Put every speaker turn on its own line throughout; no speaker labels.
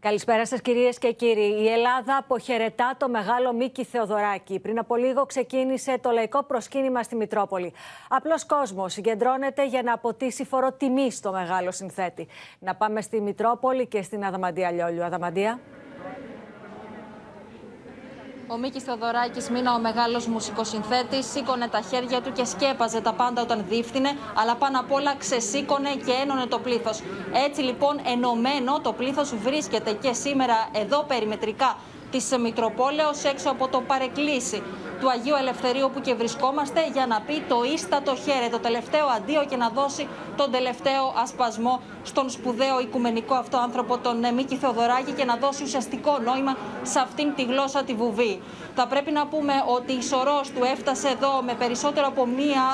Καλησπέρα σας κυρίες και κύριοι. Η Ελλάδα αποχαιρετά το μεγάλο Μίκη Θεοδωράκη. Πριν από λίγο ξεκίνησε το λαϊκό προσκύνημα στη Μητρόπολη. Απλός κόσμος συγκεντρώνεται για να αποτίσει φορό τιμή στο μεγάλο συνθέτη. Να πάμε στη Μητρόπολη και στην Αδαμαντία Λιόλιου. Αδαμαντία.
Ο Μίκης Θεοδωράκης, μήνα ο μεγάλος μουσικοσυνθέτης, σήκωνε τα χέρια του και σκέπαζε τα πάντα όταν δίφθινε, αλλά πάνω απ' όλα ξεσήκωνε και ένωνε το πλήθος. Έτσι λοιπόν ενωμένο το πλήθος βρίσκεται και σήμερα εδώ περιμετρικά της Μητροπόλεως, έξω από το παρεκκλήσι του Αγίου Ελευθερίου που και βρισκόμαστε, για να πει το ίστατο χαίρε, το τελευταίο αντίο και να δώσει τον τελευταίο ασπασμό στον σπουδαίο οικουμενικό αυτό άνθρωπο, τον Μίκη Θεοδωράκη, και να δώσει ουσιαστικό νόημα σε αυτήν τη γλώσσα τη βουβή. Θα πρέπει να πούμε ότι η σωρός του έφτασε εδώ με περισσότερο από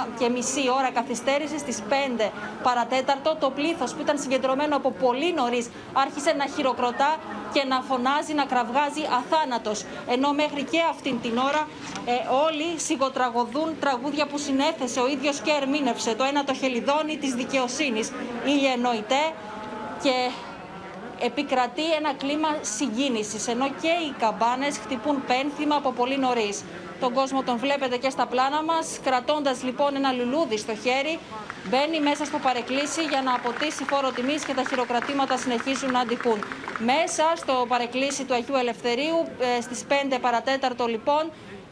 1,5 ώρα καθυστέρηση στις 5 παρατέταρτο. Το πλήθος που ήταν συγκεντρωμένο από πολύ νωρίς άρχισε να χειροκροτά και να φωνάζει, να κραυγάζει αθάνατος. Ενώ μέχρι και αυτήν την ώρα όλοι σιγοτραγωδούν τραγούδια που συνέθεσε ο ίδιος και ερμήνευσε. Το ένα, το Χελιδόνι της δικαιοσύνης, Ήλιε εννοητέ, και επικρατεί ένα κλίμα συγκίνησης, ενώ και οι καμπάνες χτυπούν πένθυμα από πολύ νωρίς. Τον κόσμο τον βλέπετε και στα πλάνα μας, κρατώντας λοιπόν ένα λουλούδι στο χέρι, μπαίνει μέσα στο παρεκκλήσι για να αποτίσει φόρο τιμής και τα χειροκρατήματα συνεχίζουν να αντιχούν. Μέσα στο παρεκκλήσι του Αγίου Ελευθερίου, στις 5 παρατέταρτο λοιπόν,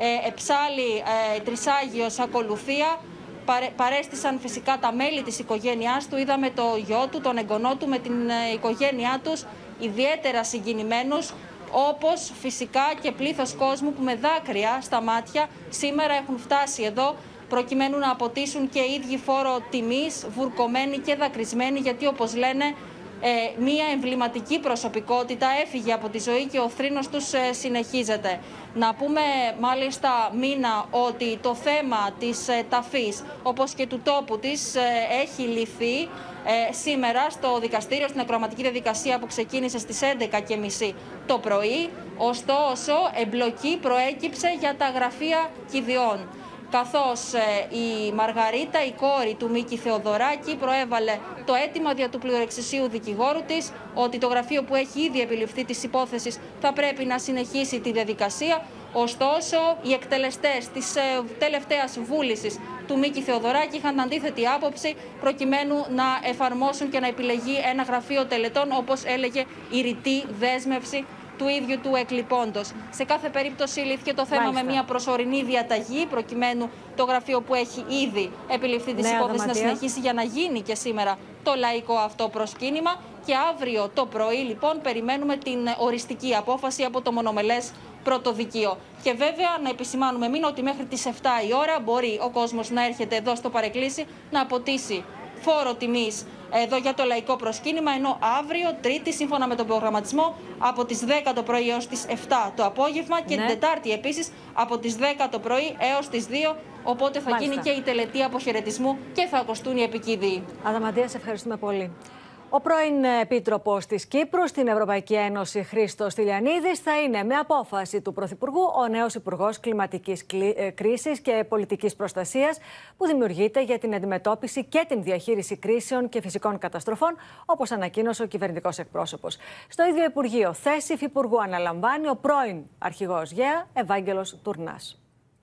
εψάλλει τρισάγιος ακολουθία. Παρέστησαν φυσικά τα μέλη της οικογένειάς του. Είδαμε το γιο του, τον εγγονό του με την οικογένειά τους, ιδιαίτερα συγκινημένους, όπως φυσικά και πλήθος κόσμου που με δάκρυα στα μάτια σήμερα έχουν φτάσει εδώ προκειμένου να αποτίσουν και οι ίδιοι φόρο τιμής, βουρκωμένοι και δακρυσμένοι, γιατί όπως λένε μία εμβληματική προσωπικότητα έφυγε από τη ζωή και ο θρήνος τους συνεχίζεται. Να πούμε μάλιστα, Μίνα, ότι το θέμα της ταφής όπως και του τόπου της έχει λυθεί σήμερα στο δικαστήριο, στην ακροαματική διαδικασία που ξεκίνησε στις 11:30 το πρωί. Ωστόσο, εμπλοκή προέκυψε για τα γραφεία κηδιών, καθώς η Μαργαρίτα, η κόρη του Μίκη Θεοδωράκη, προέβαλε το αίτημα δια του πληρεξισίου δικηγόρου της ότι το γραφείο που έχει ήδη επιληφθεί της υπόθεσης θα πρέπει να συνεχίσει τη διαδικασία. Ωστόσο, οι εκτελεστές της τελευταίας βούλησης του Μίκη Θεοδωράκη είχαν αντίθετη άποψη, προκειμένου να εφαρμόσουν και να επιλεγεί ένα γραφείο τελετών, όπως έλεγε η ρητή δέσμευση του ίδιου του εκλειπώντος. Σε κάθε περίπτωση λύθηκε το θέμα με μια προσωρινή διαταγή, προκειμένου το γραφείο που έχει ήδη επιληφθεί της υπόθεσης να συνεχίσει, για να γίνει και σήμερα το λαϊκό αυτό προσκύνημα. Και αύριο το πρωί λοιπόν περιμένουμε την οριστική απόφαση από το μονομελές πρωτοδικείο. Και βέβαια να επισημάνουμε, Μίνα, ότι μέχρι τις 7 η ώρα μπορεί ο κόσμος να έρχεται εδώ στο παρεκκλήσι να αποτίσει φόρο τιμής εδώ για το λαϊκό προσκύνημα, ενώ αύριο, Τρίτη, σύμφωνα με τον προγραμματισμό, από τις 10 το πρωί έως τις 7 το απόγευμα, και την Τετάρτη επίσης από τις 10 το πρωί έως τις 2, οπότε θα γίνει και η τελετή αποχαιρετισμού και θα ακουστούν οι επικηδοί.
Αδαμαντία, σε ευχαριστούμε πολύ. Ο πρώην Επίτροπος της Κύπρου στην Ευρωπαϊκή Ένωση, Χρήστος Τηλιανίδης, θα είναι με απόφαση του Πρωθυπουργού ο νέος Υπουργός Κλιματικής Κρίσης και Πολιτικής Προστασίας, που δημιουργείται για την αντιμετώπιση και την διαχείριση κρίσεων και φυσικών καταστροφών, όπως ανακοίνωσε ο κυβερνητικός εκπρόσωπος. Στο ίδιο Υπουργείο, θέση υφυπουργού αναλαμβάνει ο πρώην αρχηγός ΓΕΑ, Ευάγγελος Τουρνάς.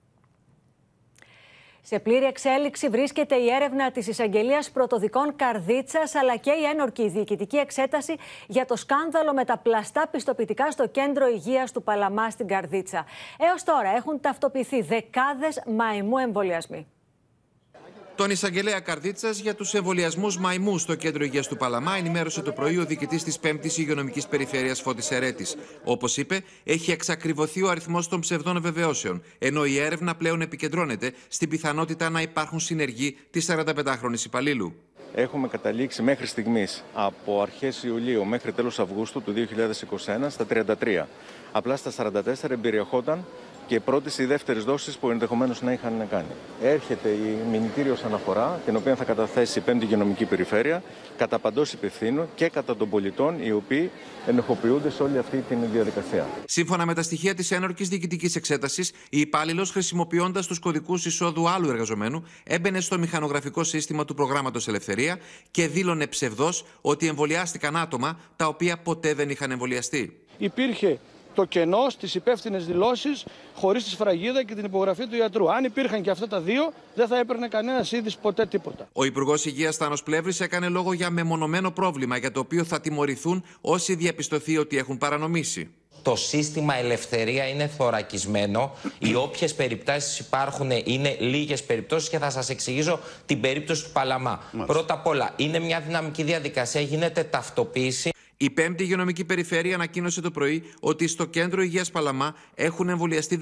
Σε πλήρη εξέλιξη βρίσκεται η έρευνα της Εισαγγελίας Πρωτοδικών Καρδίτσας, αλλά και η ένορκη διοικητική εξέταση για το σκάνδαλο με τα πλαστά πιστοποιητικά στο κέντρο υγείας του Παλαμά στην Καρδίτσα. Έως τώρα έχουν ταυτοποιηθεί δεκάδες μαϊμού εμβολιασμοί.
Τον εισαγγελέα Καρδίτσας για τους εμβολιασμούς μαϊμού στο κέντρο υγείας του Παλαμά ενημέρωσε το πρωί ο διοικητής της 5ης Υγειονομικής Περιφέρειας Φώτης Ερέτης. Όπως είπε, έχει εξακριβωθεί ο αριθμός των ψευδών βεβαιώσεων, ενώ η έρευνα πλέον επικεντρώνεται στην πιθανότητα να υπάρχουν συνεργοί της 45χρονης υπαλλήλου.
Έχουμε καταλήξει μέχρι στιγμής από αρχές Ιουλίου μέχρι τέλος Αυγούστου του 2021 στα 33. Απλά στα 44 εμπεριεχόταν και πρώτης ή δεύτερης δόσης που ενδεχομένως να είχαν κάνει. Έρχεται η μηνυτήριος αναφορά, την οποία θα καταθέσει η 5η Υγειονομική Περιφέρεια, κατά παντός υπευθύνου και κατά των πολιτών οι οποίοι ενοχοποιούνται σε όλη αυτή τη διαδικασία.
Σύμφωνα με τα στοιχεία της ένορκης διοικητικής εξέτασης, η υπάλληλος, χρησιμοποιώντας τους κωδικούς εισόδου άλλου εργαζομένου, έμπαινε στο μηχανογραφικό σύστημα του προγράμματος Ελευθερία και δήλωνε ψευδώς ότι εμβολιάστηκαν άτομα τα οποία ποτέ δεν είχαν εμβολιαστεί.
Υπήρχε το κενό στις υπεύθυνες δηλώσεις, χωρίς τη σφραγίδα και την υπογραφή του ιατρού. Αν υπήρχαν και αυτά τα δύο, δεν θα έπαιρνε κανένας είδης ποτέ τίποτα.
Ο Υπουργός Υγείας Θάνος Πλεύρης έκανε λόγο για μεμονωμένο πρόβλημα για το οποίο θα τιμωρηθούν όσοι διαπιστωθεί ότι έχουν παρανομήσει.
Το σύστημα Ελευθερία είναι θωρακισμένο. Οι όποιες περιπτώσεις υπάρχουν είναι λίγες περιπτώσεις και θα σας εξηγήσω την περίπτωση του Παλαμά. Πρώτα απ' όλα, είναι μια δυναμική διαδικασία, γίνεται ταυτοποίηση.
Η 5η Υγειονομική Περιφέρεια ανακοίνωσε το πρωί ότι στο Κέντρο Υγείας Παλαμά έχουν εμβολιαστεί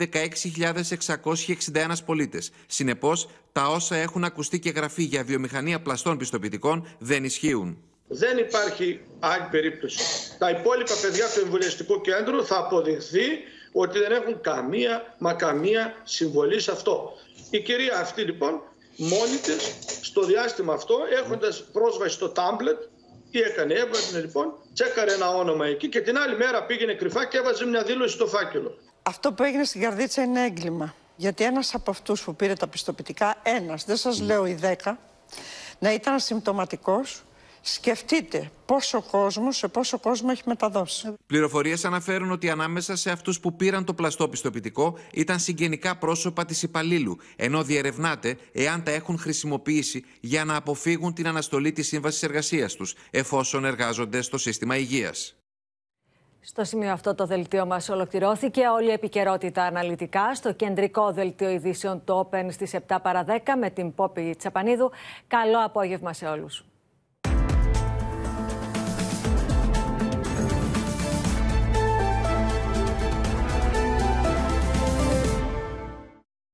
16.661 πολίτες. Συνεπώς, τα όσα έχουν ακουστεί και γραφεί για βιομηχανία πλαστών πιστοποιητικών δεν ισχύουν.
Δεν υπάρχει άλλη περίπτωση. Τα υπόλοιπα παιδιά του εμβολιαστικού κέντρου θα αποδειχθεί ότι δεν έχουν καμία συμβολή σε αυτό. Η κυρία αυτή λοιπόν μόνη της στο διάστημα αυτό, έχοντας πρόσβαση στο τάμπλετ, τι έκανε, έβαζε λοιπόν, τσέκαρε ένα όνομα εκεί και την άλλη μέρα πήγαινε κρυφά και έβαζε μια δήλωση στο φάκελο.
Αυτό που έγινε στην Καρδίτσα είναι έγκλημα. Γιατί ένας από αυτούς που πήρε τα πιστοποιητικά, δεν σας λέω οι 10, να ήταν ασυμπτωματικός. Σκεφτείτε σε πόσο κόσμο έχει μεταδώσει.
Πληροφορίες αναφέρουν ότι ανάμεσα σε αυτούς που πήραν το πλαστό πιστοποιητικό ήταν συγγενικά πρόσωπα της υπαλλήλου, ενώ διερευνάται εάν τα έχουν χρησιμοποιήσει για να αποφύγουν την αναστολή της σύμβασης εργασίας τους, εφόσον εργάζονται στο σύστημα υγείας.
Στο σημείο αυτό το δελτίο μας ολοκληρώθηκε. Όλη η επικαιρότητα αναλυτικά στο κεντρικό δελτίο ειδήσεων του Open στις 7 παρα 10 με την Πόπη Τσαπανίδου. Καλό απόγευμα σε όλους.